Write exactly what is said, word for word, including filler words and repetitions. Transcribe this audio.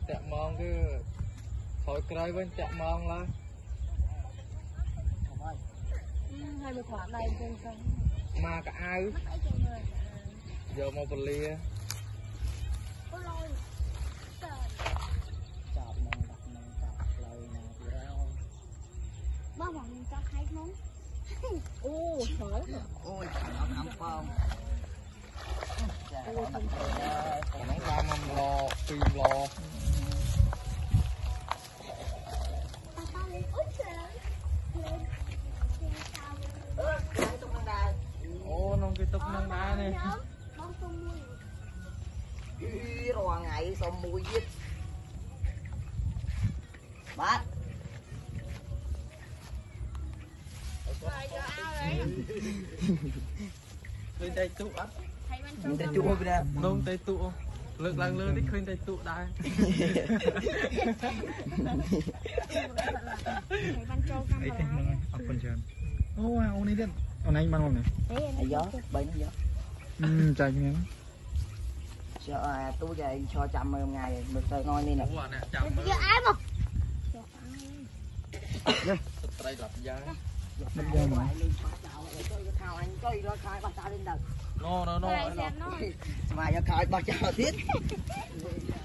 tẹt mong cứ khỏi cây bên tẹt mong là hai mươi quả này trên sông mà cả ai giờ một phần lia bao bằng cho thấy món ô trời ôi nó nằm phong nó ra mầm lò phim lò ô nông cái tục nông đá này rồi ngày xong mùi giết bát khơi tay tụ á mình tay tụ bây giờ nông tay tụ lực lăng lơ thích khơi tay tụ đây ấy thế nó học phần trơn ô ông này đi ông anh mang không này ai gió bay nó gió ừ chạy nghe cho tôi về cho chăm ngày được rồi ngon đi nè giờ ai mà đây là giá nó ra mà thao anh coi nó khai bắt ta lên đầu no no no mà cho khai bắt chào thiết